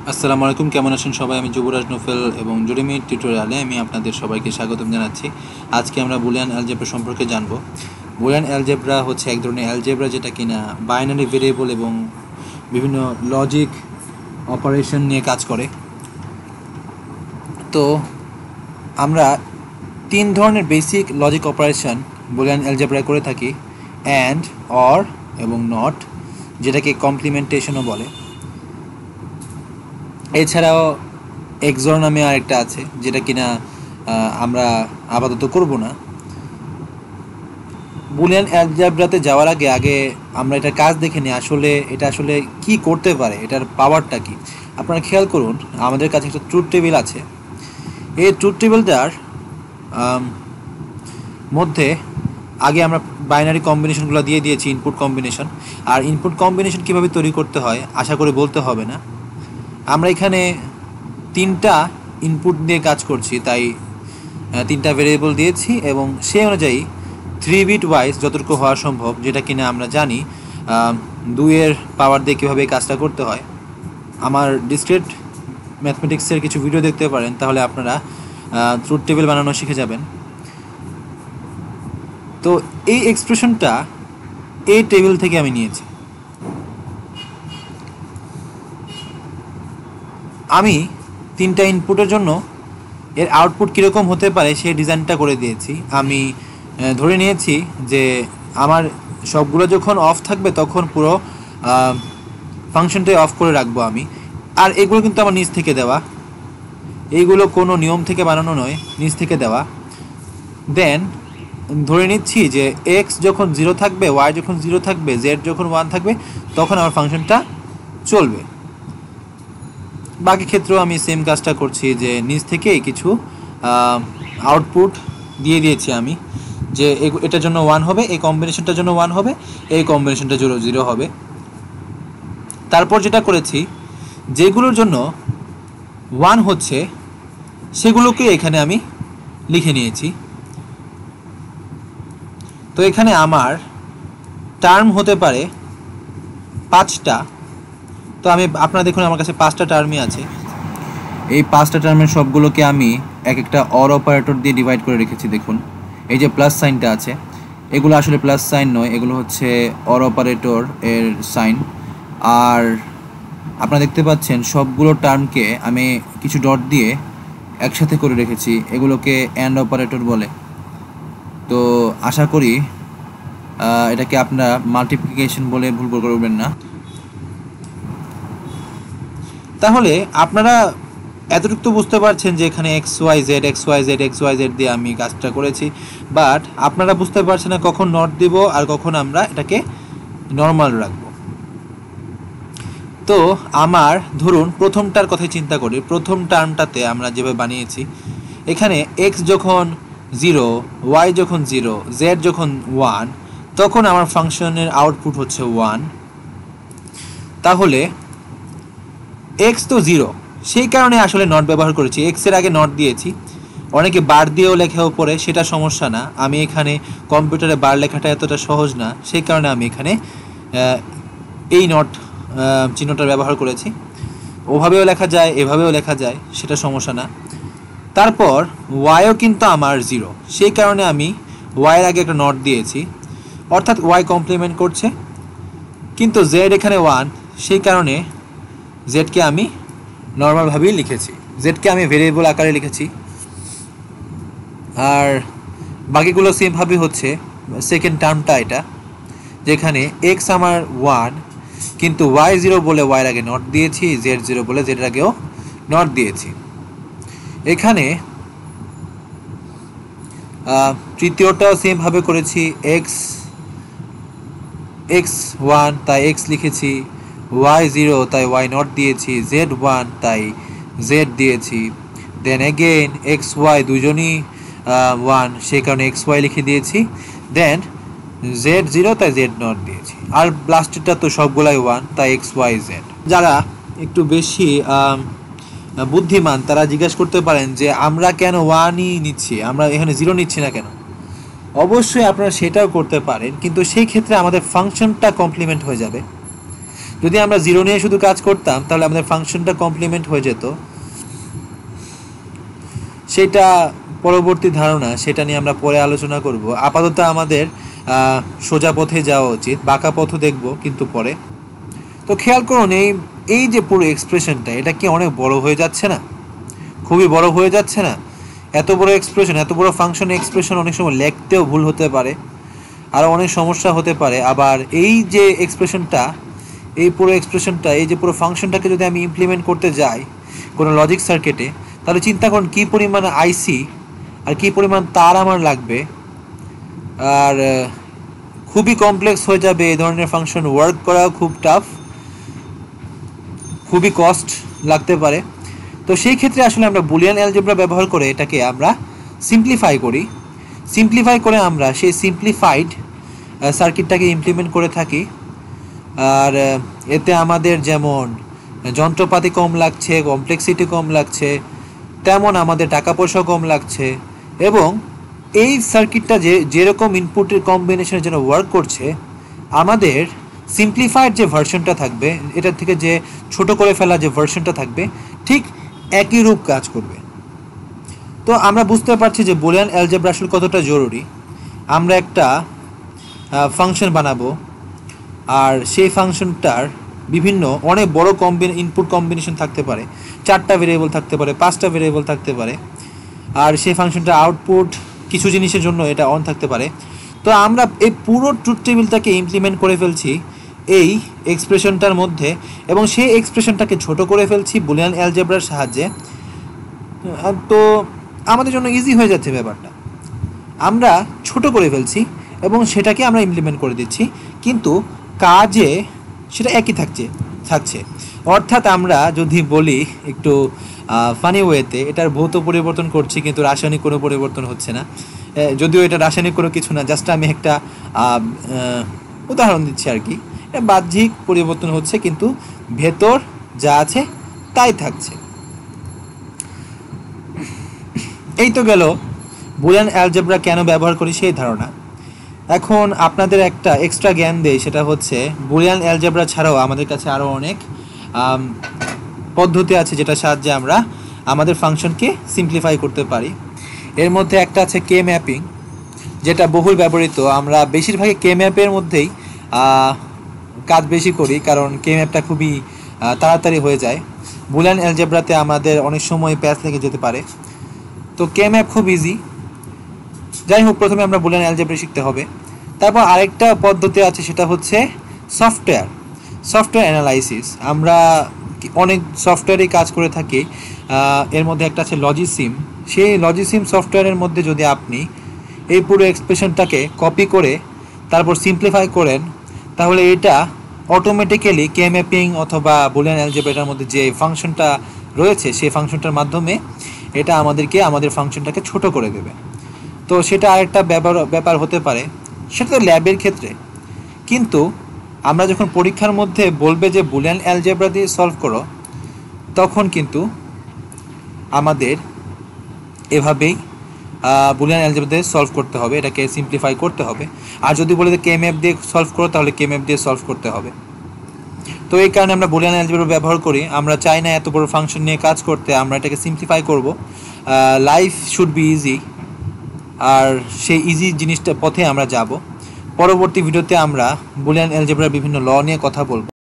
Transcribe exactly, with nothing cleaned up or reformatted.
আসসালামু আলাইকুম, কেমন আছেন সবাই? আমি যুবরাজ নোফেল এবং জুরিমিট টিউটোরিয়ালে আমি আপনাদের সবাইকে স্বাগতম জানাচ্ছি। আজকে আমরা বুলিয়ান অ্যালজেব্রা সম্পর্কে জানব। বুলিয়ান অ্যালজেব্রা হচ্ছে এক ধরনের অ্যালজেব্রা যেটা কিনা বাইনারি ভেরিয়েবল এবং বিভিন্ন লজিক অপারেশন নিয়ে কাজ করে। তো আমরা তিন ধরনের বেসিক লজিক অপারেশন বুলিয়ান অ্যালজেব্রায় করে থাকি: অ্যান্ড, অর এবং নট, যেটাকে কমপ্লিমেন্টেশনও বলে। এছাড়াও এক্সর নামে আরেকটা আছে, যেটা কিনা আমরা আপাতত করব না। বুলিয়ান অ্যালজেব্রাতে যাওয়ার আগে আগে আমরা এটার কাজ দেখে নিই, আসলে এটা আসলে কি করতে পারে, এটার পাওয়ারটা কি। আপনারা খেয়াল করুন, আমাদের কাছে একটা ট্রুথ টেবিল আছে। এই ট্রুথ টেবিলটার মধ্যে আগে আমরা বাইনারি কম্বিনেশনগুলো দিয়ে দিয়েছি, ইনপুট কম্বিনেশন। আর ইনপুট কম্বিনেশন কীভাবে তৈরি করতে হয় আশা করে বলতে হবে না। আমরা এখানে তিনটা ইনপুট দিয়ে কাজ করছি, তাই তিনটা ভেরিয়েবল দিয়েছি এবং সেই অনুযায়ী থ্রি বিট ওয়াইজ যতটুকু হওয়া সম্ভব, যেটা কিনা আমরা জানি দুইয়ের পাওয়ার দিয়ে কীভাবে কাজটা করতে হয়। আমার ডিসক্রিট ম্যাথমেটিক্সের কিছু ভিডিও দেখতে পারেন, তাহলে আপনারা ট্রুথ টেবিল বানানো শিখে যাবেন। তো এই এক্সপ্রেশনটা এই টেবিল থেকে আমি নিয়েছি। আমি তিনটা ইনপুটের জন্য এর আউটপুট কীরকম হতে পারে সেই ডিজাইনটা করে দিয়েছি। আমি ধরে নিয়েছি যে আমার সবগুলো যখন অফ থাকবে তখন পুরো ফাংশনটাই অফ করে রাখবো আমি। আর এগুলো কিন্তু আমার নিচ থেকে দেওয়া, এইগুলো কোনো নিয়ম থেকে বানানো নয়, নিচ থেকে দেওয়া। দেন ধরে নিচ্ছি যে এক্স যখন জিরো থাকবে, ওয়াই যখন জিরো থাকবে, জেড যখন ওয়ান থাকবে, তখন আমার ফাংশনটা চলবে। বাকি ক্ষেত্রেও আমি সেম কাজটা করছি, যে নিচ থেকেই কিছু আউটপুট দিয়ে দিয়েছি আমি, যে এটার জন্য ওয়ান হবে, এই কম্বিনেশনটার জন্য ওয়ান হবে, এই কম্বিনেশনটা জিরো জিরো হবে। তারপর যেটা করেছি, যেগুলোর জন্য ওয়ান হচ্ছে সেগুলোকে এখানে আমি লিখে নিয়েছি। তো এখানে আমার টার্ম হতে পারে পাঁচটা। তো আমি আপনারা দেখুন, আমার কাছে পাঁচটা টার্মই আছে। এই পাঁচটা টার্মের সবগুলোকে আমি এক একটা অর অপারেটর দিয়ে ডিভাইড করে রেখেছি। দেখুন, এই যে প্লাস সাইনটা আছে, এগুলো আসলে প্লাস সাইন নয়, এগুলো হচ্ছে অর অপারেটর এর সাইন। আর আপনারা দেখতে পাচ্ছেন সবগুলো টার্মকে আমি কিছু ডট দিয়ে একসাথে করে রেখেছি, এগুলোকে অ্যান্ড অপারেটর বলে। তো আশা করি এটাকে আপনারা মাল্টিপ্লিকেশন বলে ভুল করবেন না। তাহলে আপনারা এতটুকু তো বুঝতে পারছেন যে এখানে x y z x y z x y z দিয়ে আমি কাজটা করেছি, বাট আপনারা বুঝতে পারছেন না কখন নট দিব আর কখন আমরা এটাকে নর্মাল রাখব। তো আমার ধরুন প্রথমটার কথাই চিন্তা করি। প্রথম টার্মটাতে আমরা যেভাবে বানিয়েছি, এখানে এক্স যখন জিরো, ওয়াই যখন জিরো, জেড যখন ওয়ান, তখন আমার ফাংশনের আউটপুট হচ্ছে ওয়ান। তাহলে এক্স তো জিরো, সেই কারণে আসলে নট ব্যবহার করেছি, এক্সের আগে নট দিয়েছি। অনেকে বার দিয়েও লেখাও পড়ে, সেটা সমস্যা না। আমি এখানে কম্পিউটারে বার লেখাটা এতটা সহজ না, সেই কারণে আমি এখানে এই নট চিহ্নটা ব্যবহার করেছি। ওভাবেও লেখা যায়, এভাবেও লেখা যায়, সেটা সমস্যা না। তারপর ওয়াইও কিন্তু আমার জিরো, সেই কারণে আমি ওয়াইয়ের আগে একটা নট দিয়েছি, অর্থাৎ ওয়াই কমপ্লিমেন্ট করছে। কিন্তু জেড এখানে ওয়ান, সেই কারণে জেডকে আমি নর্মালভাবেই লিখেছি, জেডকে আমি ভেরিয়েবল আকারে লিখেছি। আর বাকিগুলো সেমভাবে হচ্ছে। সেকেন্ড টার্মটা এটা, যেখানে এক্স আমার ওয়ান, কিন্তু ওয়াই জিরো বলে ওয়াইয়ের আগে নট দিয়েছি, জেড জিরো বলে জেডের আগেও নট দিয়েছি। এখানে তৃতীয়টাও সেমভাবে করেছি। এক্স এক্স ওয়ান তাই এক্স লিখেছি, ওয়াই জিরো তাই ওয়াই নট দিয়েছি, জেড ওয়ান তাই জেড দিয়েছি। দেন এগেইন এক্স ওয়াই দুজনই ওয়ান, সেই কারণে এক্স ওয়াই লিখে দিয়েছি। দেন জেড জিরো তাই জেড নট দিয়েছি। আর লাস্টেরটা তো সবগুলাই ওয়ান, তাই এক্স ওয়াই জেড। যারা একটু বেশি বুদ্ধিমান তারা জিজ্ঞাসা করতে পারেন যে আমরা কেন ওয়ানই নিচ্ছি, আমরা এখানে জিরো নিচ্ছি না কেন? অবশ্যই আপনারা সেটাও করতে পারেন, কিন্তু সেই ক্ষেত্রে আমাদের ফাংশনটা কমপ্লিমেন্ট হয়ে যাবে। যদি আমরা জিরো নিয়ে শুধু কাজ করতাম তাহলে আমাদের ফাংশনটা কমপ্লিমেন্ট হয়ে যেত। সেটা পরবর্তী ধারণা, সেটা নিয়ে আমরা পরে আলোচনা করব। আপাতত আমাদের সোজা পথে যাওয়া উচিত, বাঁকা পথও দেখব কিন্তু পরে। তো খেয়াল করুন, এই এই যে পুরো এক্সপ্রেশনটা, এটা কি অনেক বড় হয়ে যাচ্ছে না? খুবই বড় হয়ে যাচ্ছে না? এত বড় এক্সপ্রেশন, এত বড় ফাংশন এক্সপ্রেশন অনেক সময় লিখতেও ভুল হতে পারে, আরও অনেক সমস্যা হতে পারে। আবার এই যে এক্সপ্রেশনটা, এই পুরো এক্সপ্রেশনটা, এই যে পুরো ফাংশনটাকে যদি আমি ইমপ্লিমেন্ট করতে যাই কোনো লজিক সার্কিটে, তাহলে চিন্তা করুন কী পরিমাণ আইসি আর কী পরিমাণ তার আমার লাগবে। আর খুবই কমপ্লেক্স হয়ে যাবে এই ধরনের ফাংশন ওয়ার্ক করাও খুব টাফ, খুবই কস্ট লাগতে পারে। তো সেই ক্ষেত্রে আসলে আমরা বুলিয়ান অ্যালজেব্রা ব্যবহার করে এটাকে আমরা সিম্পলিফাই করি। সিম্পলিফাই করে আমরা সেই সিম্পলিফাইড সার্কিটটাকে ইমপ্লিমেন্ট করে থাকি। আর এতে আমাদের যেমন যন্ত্রপাতি কম লাগছে, কমপ্লেক্সিটি কম লাগছে, তেমন আমাদের টাকা পয়সাও কম লাগছে। এবং এই সার্কিটটা যে যেরকম ইনপুটের কম্বিনেশনের জন্য ওয়ার্ক করছে, আমাদের সিম্পলিফাইড যে ভার্সনটা থাকবে, এটার থেকে যে ছোট করে ফেলা যে ভার্সনটা থাকবে, ঠিক একই রূপ কাজ করবে। তো আমরা বুঝতে পারছি যে বুলিয়ান অ্যালজেব্রা আসলে কতটা জরুরি। আমরা একটা ফাংশন বানাবো, আর সেই ফাংশনটার বিভিন্ন অনেক বড় কম্বিন ইনপুট কম্বিনেশন থাকতে পারে, চারটা ভেরিয়েবল থাকতে পারে, পাঁচটা ভেরিয়েবল থাকতে পারে, আর সেই ফাংশনটা আউটপুট কিছু জিনিসের জন্য এটা অন থাকতে পারে। তো আমরা এই পুরো ট্রুথ টেবিলটাকে ইমপ্লিমেন্ট করে ফেলছি এই এক্সপ্রেশনটার মধ্যে, এবং সেই এক্সপ্রেশনটাকে ছোট করে ফেলছি বুলিয়ান অ্যালজেব্রার সাহায্যে। তো আমাদের জন্য ইজি হয়ে যাচ্ছে ব্যাপারটা, আমরা ছোট করে ফেলছি এবং সেটাকে আমরা ইমপ্লিমেন্ট করে দিচ্ছি, কিন্তু কাজে সেটা একই থাকছে থাকছে অর্থাৎ আমরা যদি বলি একটু ফানি ওয়েতে, এটার ভৌত পরিবর্তন করছি কিন্তু রাসায়নিক কোনো পরিবর্তন হচ্ছে না। যদিও এটা রাসায়নিক কোনো কিছু না, জাস্ট আমি একটা উদাহরণ দিচ্ছি আর কি। বাহ্যিক পরিবর্তন হচ্ছে কিন্তু ভেতর যা আছে তাই থাকছে। এই তো গেল বুলিয়ান অ্যালজেব্রা কেন ব্যবহার করি সেই ধারণা। এখন আপনাদের একটা এক্সট্রা জ্ঞান দেই, সেটা হচ্ছে বুলিয়ান অ্যালজেব্রা ছাড়াও আমাদের কাছে আরও অনেক পদ্ধতি আছে যেটার সাহায্যে আমরা আমাদের ফাংশনকে সিম্পলিফাই করতে পারি। এর মধ্যে একটা আছে কে ম্যাপিং, যেটা বহুল ব্যবহৃত। আমরা বেশিরভাগই কে ম্যাপের মধ্যেই কাজ বেশি করি, কারণ কে ম্যাপটা খুবই তাড়াতাড়ি হয়ে যায়। বুলিয়ান অ্যালজেব্রাতে আমাদের অনেক সময় প্যাচ লেগে যেতে পারে, তো কে ম্যাপ খুব ইজি। যাই হোক, প্রথমে আমরা বুলিয়ান অ্যালজেব্রা শিখতে হবে। তারপর আরেকটা পদ্ধতি আছে, সেটা হচ্ছে সফটওয়্যার সফটওয়্যার অ্যানালাইসিস। আমরা অনেক সফটওয়্যারেই কাজ করে থাকি, এর মধ্যে একটা আছে লজিসিম। সেই লজিসিম সফটওয়্যারের মধ্যে যদি আপনি এই পুরো এক্সপ্রেশনটাকে কপি করে তারপর সিম্পলিফাই করেন, তাহলে এটা অটোমেটিক্যালি কে ম্যাপিং অথবা বুলিয়ান অ্যালজেব্রার মধ্যে যে ফাংশনটা রয়েছে সেই ফাংশনটার মাধ্যমে এটা আমাদেরকে আমাদের ফাংশনটাকে ছোট করে দেবে। তো সেটা আরেকটা ব্যাপার ব্যাপার হতে পারে, সেটা তো ল্যাবের ক্ষেত্রে। কিন্তু আমরা যখন পরীক্ষার মধ্যে বলবে যে বুলিয়ান অ্যালজেব্রা দিয়ে সলভ করো, তখন কিন্তু আমাদের এভাবেই বুলিয়ান অ্যালজেব্রা দিয়ে সলভ করতে হবে, এটাকে সিম্পলিফাই করতে হবে। আর যদি বলে যে কে ম্যাপ দিয়ে সলভ করো, তাহলে কে ম্যাপ দিয়ে সলভ করতে হবে। তো এই কারণে আমরা বুলিয়ান অ্যালজেব্রা ব্যবহার করি। আমরা চাই না এত বড় ফাংশন নিয়ে কাজ করতে, আমরা এটাকে সিম্পলিফাই করব। লাইফ শুড বি ইজি, আর সেই ইজি জিনিসটা পথে আমরা যাব। পরবর্তী ভিডিওতে আমরা বুলিয়ান অ্যালজেব্রার বিভিন্ন ল নিয়ে কথা বলবো।